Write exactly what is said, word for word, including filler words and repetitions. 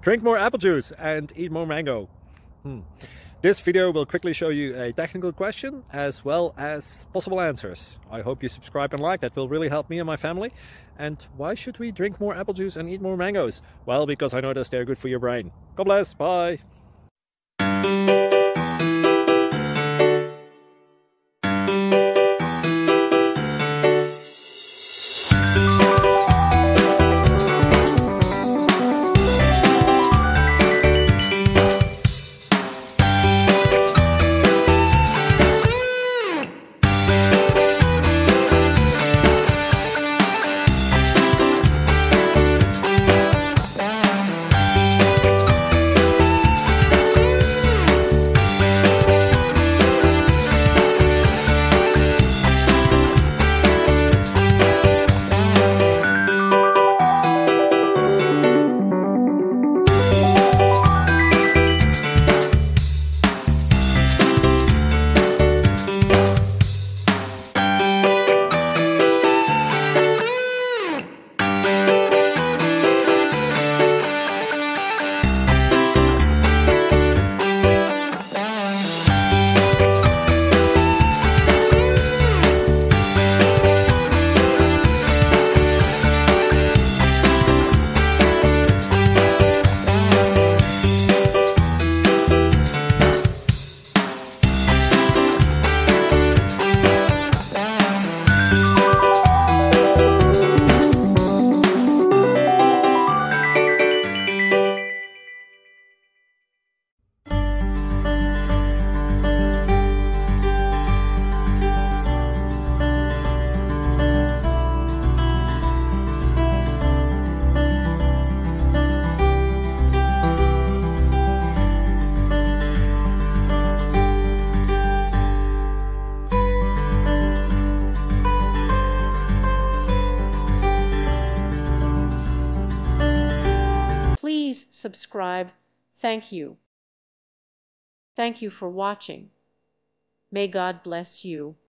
Drink more apple juice and eat more mango. Hmm. This video will quickly show you a technical question as well as possible answers. I hope you subscribe and like, that will really help me and my family. And why should we drink more apple juice and eat more mangoes? Well, because I noticed they're good for your brain. God bless, bye! Please subscribe. Thank you. Thank you for watching. May God bless you.